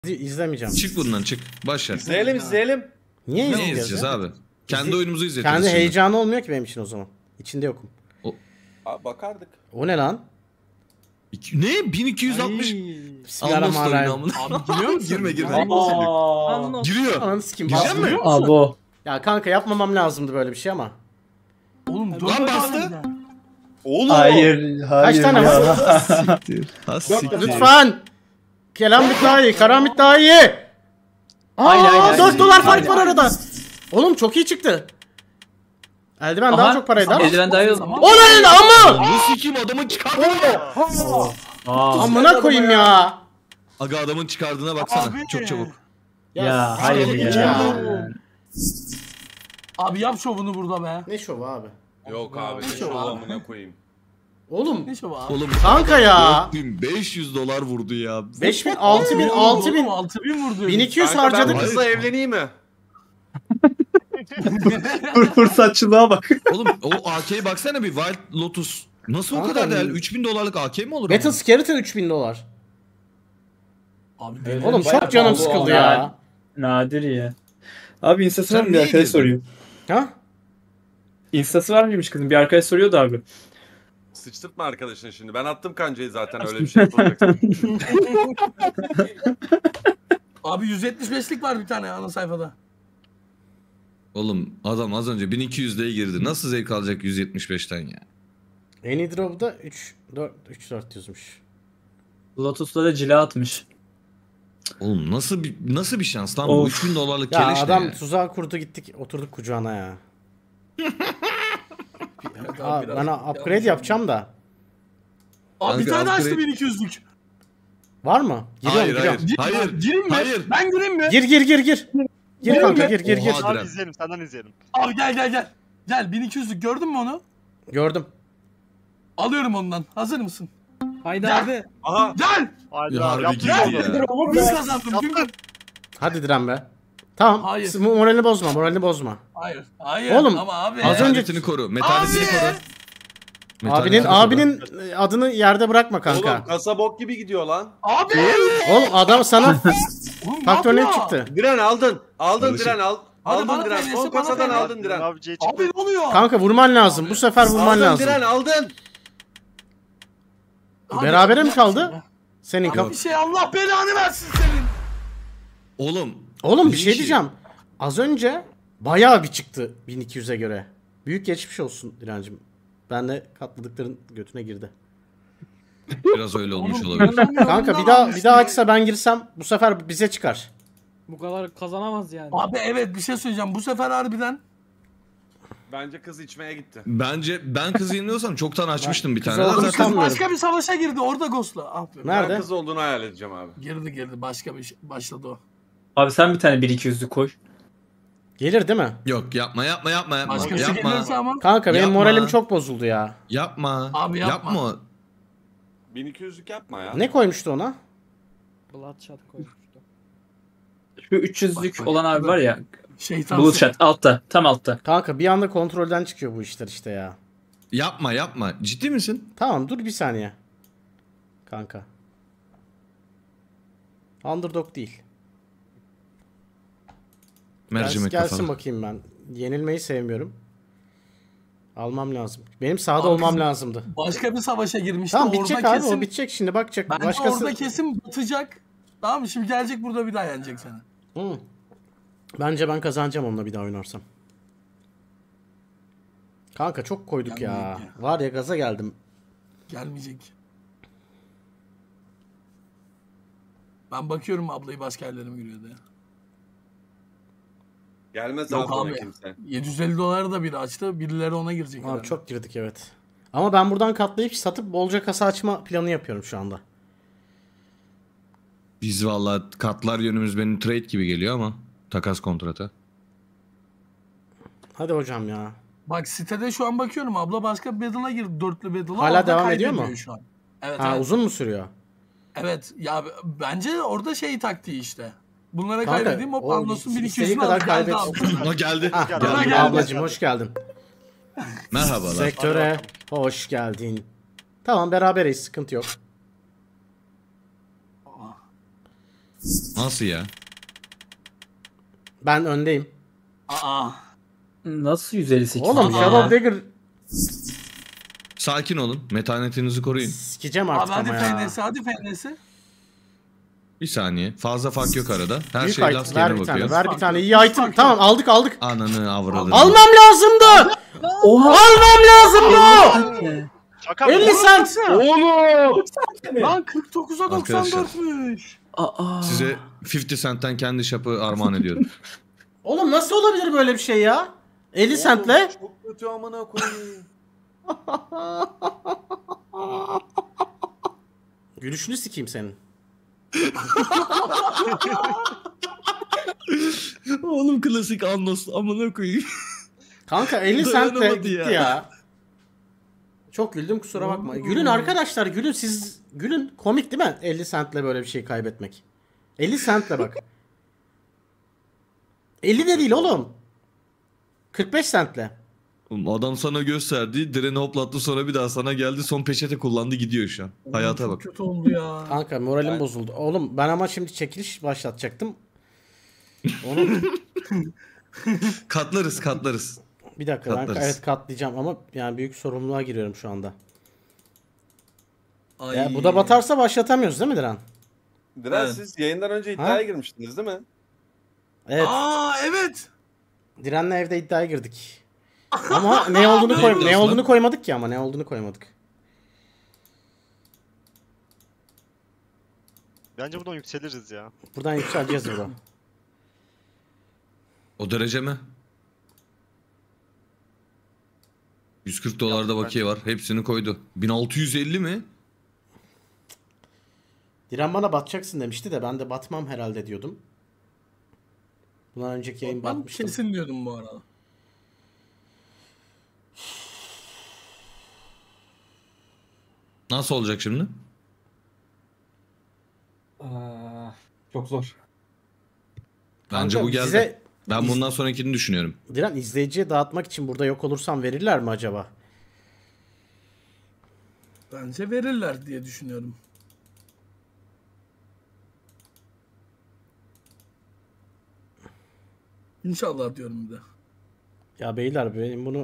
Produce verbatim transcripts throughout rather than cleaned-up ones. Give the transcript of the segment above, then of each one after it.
İzlemeyeceğim. Çık bundan çık. Başla. İzleyelim izleyelim. Niye Ne izleyeceğiz, izleyeceğiz ya? abi? Kendi İzle... oyunumuzu izleyeceğiz. Kendi şimdi. heyecanı olmuyor ki benim için o zaman. İçinde yokum. O... Abi bakardık. O ne lan? İki... Ne? bin iki yüz altmış. Bismillahirrahmanirrahim. Abi giriyor musun? Girme girme. Aa. Giriyor. Ananı sikeyim. Girecek mi? Abo. Ya kanka yapmamam lazımdı böyle bir şey ama. Oğlum dur. Lan bastı. Oğlum. Hayır, hayır. Kaç tane ya. var? Siktir. Lütfen. Kelambit daha iyi. Karambit daha iyi. Aa, Aynen, aynen, dört dolar aynen. fark var arada. Oğlum çok iyi çıktı. Eldiven daha çok paraydı ama. Eldiven daha iyi. O ne ama? Bu sikim adamın çıkardığına. Aa. Amına koyayım ya. Aga adamın çıkardığına baksana. Abi. Çok çabuk. Ya hayır ya. ya. Abi yap şovunu burada be. Ne şovu abi? Yok abi. Ne Ne şov şov abi? amına koyayım. Oğlum. Ne şovu abi? Oğlum Kanka ya. dört bin beş yüz dolar vurdu ya. beş bin, altı bin, altı bin. altı bin vurdu. bin iki yüz Kanka ben harcadık. kızla evleneyim mi? Fırsatçılığa bak. Oğlum o A K'ye baksana bir Wild Lotus. Nasıl o Kanka, kadar değerli? üç bin dolarlık A K mi olur? Battle ama? Skeleton üç bin dolar. Abi Evet. Oğlum Bayağı çok canım pahalı sıkıldı oldu ya. yani. Nadir ya. Abi instası var Sen mı bir niye arkadaş girdin? soruyor. Ha? İnstası var mıymış kızım? Bir arkadaş soruyordu abi. Sıçtırtma arkadaşını şimdi. Ben attım kancayı zaten öyle bir şey yapacaksın. Abi yüz yetmiş beşlik var bir tane ana sayfada. Oğlum adam az önce bin iki yüz'e girdi. Nasıl zevk alacak yüz yetmiş beş'ten ya? Anydrop'da üç dört üç dört yüzmüş. Lotus'ta da cila atmış. Oğlum nasıl bir nasıl bir şans lan bu Of. üç bin dolarlık Ya keleş ne adam ya? tuzağa kurdu gittik oturduk kucağına ya. Evet Aa, abi, biraz ben yanlış upgrade yapacağım da. Abi bir Kanka, tane açtı upgrade- bin iki yüzlük. Var mı? Giriyorum Hayır giriyorum. hayır. Hayır. Gireyim mi? Hayır. Ben gireyim mi? Gir gir gir gir. Gir kanka gir gir gir. Oha. Senden izleyelim, senden izleyelim. Abi gel gel gel. Gel bin iki yüzlük gördün mü onu? Gördüm. Alıyorum ondan. Hazır mısın? Haydi Gel. abi. Aha. Gel. Hadi Ya abi, harbi yaptık girdi onu. ya. Bin kazandım. Bin... Hadi diren be. Tamam. Hayır. Siz moralini bozma moralini bozma. Hayır. Hayır. Oğlum, ama abi. az önce- Metaletini koru. Metaletini Abi! koru. Abinin Metaletini abinin adını yerde bırakma kanka. Oğlum kasa bok gibi gidiyor lan. Abi. Oğlum adam sana Oğlum, ne faktör ne yapıyor? çıktı? Diren aldın. Aldın Kardeşim. diren al. Hadi Aldın bana diren. söyle, Son bana kasadan söyle. aldın diren. Abi C çıktı. Abi ne oluyor? Kanka vurman lazım. Bu sefer vurman Aldın lazım. diren aldın. Hadi. Berabere mi kaldı? Senin Abi kap. bir şey Allah belanı versin senin. Oğlum. Oğlum bir bir şey şey- diyeceğim. Az önce bayağı bir çıktı bin iki yüz'e göre. Büyük geçmiş olsun Direncim. Ben de katladıkların götüne girdi. Biraz öyle olmuş Oğlum, olabilir. inanamıyorum Kanka ya. bir daha bir daha açsa ben girsem bu sefer bize çıkar. Bu kadar kazanamaz yani. Abi evet bir şey söyleyeceğim. Bu sefer harbiden Bence kız içmeye gitti. Bence ben kızı yeniliyorsam çoktan açmıştım bir Kız tane. olduğunu Zaten sanmıyorum. başka bir savaşa girdi. Orada Ghost'la. Ah be. Nerede? Ben kız olduğunu hayal edeceğim abi. Girdi girdi. Başka bir şey. Başladı o. Abi sen bir tane bir iki yüzlü koy. Gelir değil mi? yok yapma yapma yapma yapma. Başkası yapma. gelirse ama. Kanka benim Yapma. moralim çok bozuldu ya. Yapma. Abi yapma. Yapma. bin iki yüzlük yapma ya. Ne koymuştu ona? Bloodshot koymuştu. Şu üç yüzlük Bak, bak. olan abi var ya. Şeytan. Bloodshot altta. Tam altta. Kanka bir anda kontrolden çıkıyor bu işler işte ya. Yapma yapma. Ciddi misin? Tamam dur bir saniye. Kanka. Underdog değil. Mercimek Gelsin, gelsin kafalı. bakayım ben. Yenilmeyi sevmiyorum. Almam lazım. Benim sahada Abi olmam bizim- lazımdı. Başka bir savaşa girmişti. Tamam orada bitecek abi kesin, o bitecek şimdi bakacak. Bence Başkası... orada kesin batacak. Tamam mı? Şimdi gelecek burada bir daha yenecek seni. Hı. Bence ben kazanacağım onunla bir daha oynarsam. Kanka çok koyduk ya. Gelmeyecek ya. Var ya gaza geldim. Gelmeyecek. Ben bakıyorum ablayı başka yerlere mi giriyor diye. Gelmez Yok abi ona abi. kimse. yedi yüz elli doları da biri açtı. Birileri ona girecek. Abi herhalde. çok girdik evet. Ama ben buradan katlayıp satıp bolca kasa açma planı yapıyorum şu anda. Biz vallahi katlar yönümüz benim trade gibi geliyor ama. Takas kontratı. Hadi hocam ya. Bak sitede şu an bakıyorum abla başka bir battle'a girdi. Dörtlü battle'a. Hala orada devam ediyor kaybediyor mu? Şu an. Evet Ha evet. uzun mu sürüyor? Evet ya bence orada şey taktiği işte. Bunlara Kanka, kaybedeyim hop o anlasın bin iki istediği yüz kadar geldi kaybet. abi. O geldi. Ah, Geldi. geldim Geldi. ablacım hoş geldin. Merhabalar. Sektöre hoş geldin. Tamam berabereyiz sıkıntı yok. Nasıl ya? Ben öndeyim. Aa. Nasıl yüz elli sekiz? Oğlum Aa. Shadow Dagger Sakin olun. Metanetinizi koruyun. sikeceğim Abi artık hadi ama ya. F N S, hadi F N S. Bir saniye. Fazla fark yok arada. Her Büyük şey item, last ver yerine bir tane, bakıyor. ver bir tane. İyi Fark item. yok. Tamam aldık aldık. Ananı avradını. Almam lazımdı. Oha! Almam lazımdı. Şaka mı? elli cent. Oğlum! Lan kırk dokuza Arkadaşlar. doksan dörtmüş. Aa. Size elli centten kendi şapı armağan ediyorum. Oğlum nasıl olabilir böyle bir şey ya? elli centle. Çok kötü amına koyayım. Gülüşünü sikeyim senin. Oğlum klasik Annos amına koyayım. Kanka elli centle Dayanamadı gitti ya. ya. Çok güldüm kusura bakma. Gülün arkadaşlar gülün siz gülün komik değil mi? elli centle böyle bir şey kaybetmek. elli centle bak. elli de değil oğlum. kırk beş centle. Oğlum adam sana gösterdi, direni hoplattı, sonra bir daha sana geldi, son peçete kullandı, gidiyor şu an. Hayata Çok bak. kötü oldu ya. Kanka moralim Ben- bozuldu. Oğlum ben ama şimdi çekiliş başlatacaktım. Onun Katlarız katlarız. bir dakika ben Katlarız. evet katlayacağım ama yani büyük sorumluluğa giriyorum şu anda. Ay. Ya bu da batarsa başlatamıyoruz değil mi Diren? Diren Evet. siz yayından önce iddiaya girmiştiniz değil mi? Evet. Aa evet. Diren'le evde iddiaya girdik. Ama ne olduğunu koy ne Nasıl olduğunu lan? koymadık ki ama ne olduğunu koymadık. Bence buradan yükseliriz ya. Buradan yükseleceğiz burada. O derece mi? yüz kırk dolarda bakiye var. Hepsini koydu. bin altı yüz elli mi? Diren bana batacaksın demişti de ben de batmam herhalde diyordum. Bundan önceki yayın Ben batmıştım. kesin diyordum bu arada. Nasıl olacak şimdi? Aa, çok zor. Bence Kanka, bu geldi. Size, Ben iz- bundan sonrakini düşünüyorum. Diren izleyiciye dağıtmak için burada yok olursam verirler mi acaba? Bence verirler diye düşünüyorum. İnşallah diyorum bir de. Ya beyler benim bunu...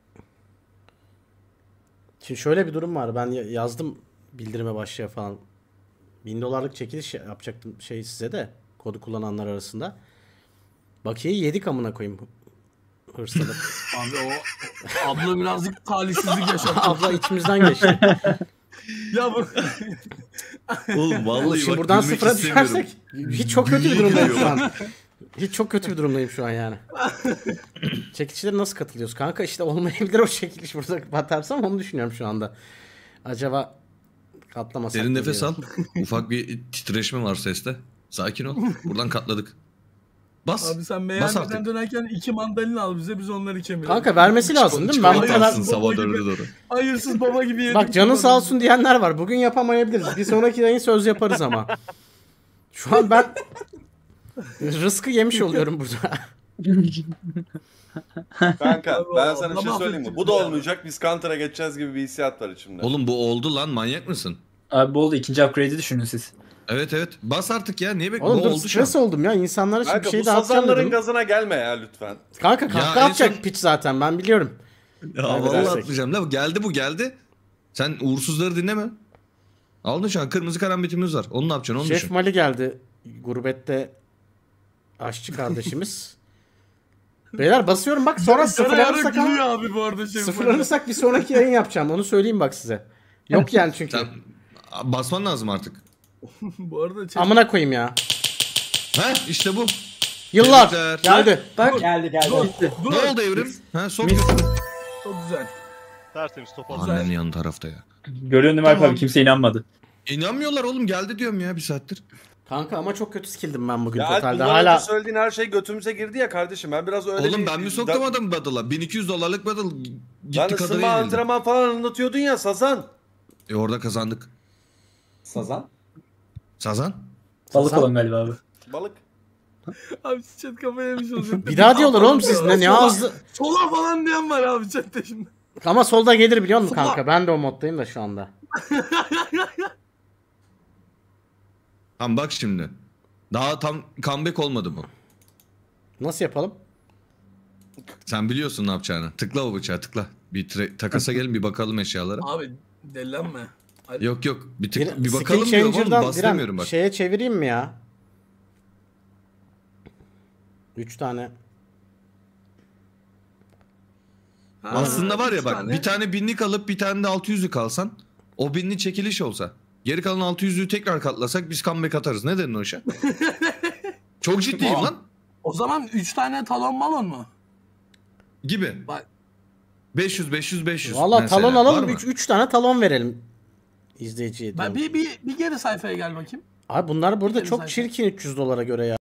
Şimdi şöyle bir durum var. Ben ya- yazdım bildirime başlaya falan. Bin dolarlık çekiliş yapacaktım şey size de. Kodu kullananlar arasında. Bakiyeyi yedik amına koyayım. Hırslanıp. Abi o abla birazcık talihsizlik yaşadı. Abla içimizden geçti. Ya bu Oğlum vallahi Şimdi bak, buradan gülmek sıfıra istemiyorum. düşersek hiç çok kötü bir Büyüye durumdayım gidiyor şu an. Hiç çok kötü bir durumdayım şu an yani. Çekilişlere nasıl katılıyoruz? Kanka işte olmayabilir o çekiliş burada batarsam onu düşünüyorum şu anda. Acaba katlamasak Derin mı nefes diye. al. Ufak bir titreşme var seste. Sakin ol. Buradan katladık. Bas. abi sen Bas meyhaneden artık. dönerken iki mandalina al bize biz onları kemirelim. Kanka vermesi lazım değil mi? Ben bu kadar... Çikolatansın Baba sabah gibi. dörde doğru. Hayırsız baba gibi yedik. Bak canın sağ olsun diyenler var. Bugün yapamayabiliriz. Bir sonraki yayın söz yaparız ama. Şu an ben rızkı yemiş oluyorum burada. Kanka Abi, ben sana bir şey Allah söyleyeyim mi? affetsin Bu da ya. olmayacak. Biz Counter'a geçeceğiz gibi bir hissiyat var içimde. Oğlum bu oldu lan, manyak mısın? Abi bu oldu. İkinci upgrade'i düşünün siz. Evet evet. Bas artık ya. Niye Oğlum bekliyorsun? dur Bu oldu şu an. stres oldum ya. İnsanlara şimdi Kanka bir şey bu dağıtacağım sazanların dedim. gazına gelme ya lütfen. Kanka Ya kahkaha en atacak son- piç zaten ben biliyorum. Ya Kaybedersek. vallahi atlayacağım. La geldi bu geldi. Sen uğursuzları dinleme. Aldın şu an kırmızı karambitimiz var. Onu ne yapacaksın onu Şef düşün. Mali geldi. Gurbette aşçı kardeşimiz. Beyler basıyorum bak sonra sıfırlanırsak gülüyor ama abi bu arada şey. sıfırlanırsak bir sonraki yayın yapacağım. Onu söyleyeyim bak size. Yok yani çünkü. Sen basman lazım artık. Bu arada şey. Amına koyayım ya. Heh işte bu. Yıllar Tebrikler. geldi. Bak. Geldi geldi. Bitti. Dur. Ne oldu evrim? Ha sok. Çok güzel. Tertemiz top aldı. Annenin yan tarafta ya. Görüyorsun değil mi Alp Tamam. abi? Kimse inanmadı. İnanmıyorlar oğlum, geldi diyorum ya bir saattir. Kanka ama çok kötü skilldim ben bugün Ya Alp, totalde. bundan Hala önce söylediğin her şey götümüze girdi ya kardeşim. Ben biraz öyle Oğlum bir... ben mi soktum Da- adamı battle'a? bin iki yüz dolarlık battle Lan gitti kadar ısınma yenildi. antrenman falan anlatıyordun ya Sazan. E orada kazandık. Sazan. Sazan? Balık Sazan- olan galiba abi. Balık. Abi chat kafaya yemiş olacak. bir daha diyorlar oğlum siz ne ne Sola- ağızlı. Sola falan diyen var abi chatte şimdi. Ama solda gelir biliyor musun Sola. kanka? Ben de o moddayım da şu anda. Tamam bak şimdi. Daha tam comeback olmadı bu. Nasıl yapalım? Sen biliyorsun ne yapacağını. Tıkla o bıçağı tıkla. Bir tre- takasa gelin bir bakalım eşyalara. Abi delilenme. Hadi. Yok yok bir, tık, Bir, bir skill bakalım diyorum oğlum changer'dan bastırmıyorum Diren, bak. şeye çevireyim mi ya? Üç tane. Ha, Aslında var ya üç bak tane. bir tane binlik alıp bir tane de altı yüzlük alsan o binli çekiliş olsa geri kalan altı yüzlüğü tekrar katlasak biz comeback atarız. Ne dedin o işe? Çok ciddiyim Aa. lan. O zaman üç tane talon balon mu? Gibi. Bak beş yüz beş yüz beş yüz. Valla mesela. talon Var alalım. mı? üç üç tane talon verelim izleyiciye ben diyorum. bir, bir, bir geri sayfaya gel bakayım. Abi bunlar burada Gidelim çok zaten. çirkin üç yüz dolara göre ya.